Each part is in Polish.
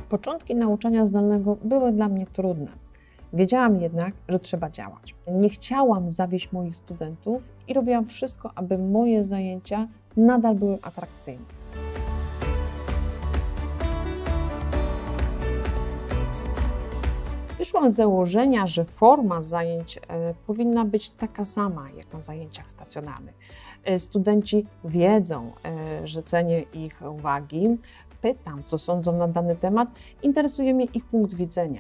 Początki nauczania zdalnego były dla mnie trudne. Wiedziałam jednak, że trzeba działać. Nie chciałam zawieść moich studentów i robiłam wszystko, aby moje zajęcia nadal były atrakcyjne. Wyszłam z założenia, że forma zajęć powinna być taka sama jak na zajęciach stacjonarnych. Studenci wiedzą, że cenię ich uwagi, pytam, co sądzą na dany temat, interesuje mnie ich punkt widzenia.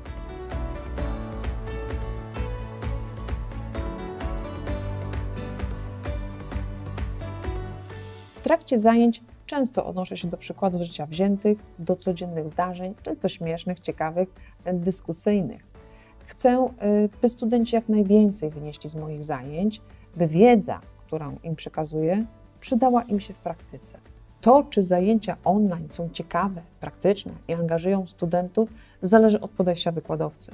W trakcie zajęć często odnoszę się do przykładów życia wziętych, do codziennych zdarzeń, często śmiesznych, ciekawych, dyskusyjnych. Chcę, by studenci jak najwięcej wynieśli z moich zajęć, by wiedza, którą im przekazuję, przydała im się w praktyce. To, czy zajęcia online są ciekawe, praktyczne i angażują studentów, zależy od podejścia wykładowcy.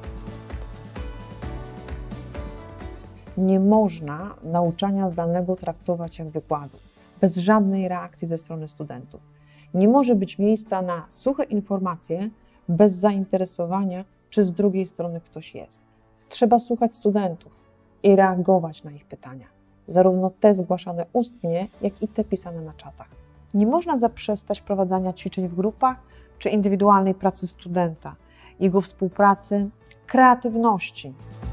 Nie można nauczania zdalnego traktować jak wykładu, bez żadnej reakcji ze strony studentów. Nie może być miejsca na suche informacje bez zainteresowania, czy z drugiej strony ktoś jest. Trzeba słuchać studentów i reagować na ich pytania, zarówno te zgłaszane ustnie, jak i te pisane na czatach. Nie można zaprzestać prowadzenia ćwiczeń w grupach czy indywidualnej pracy studenta, jego współpracy, kreatywności.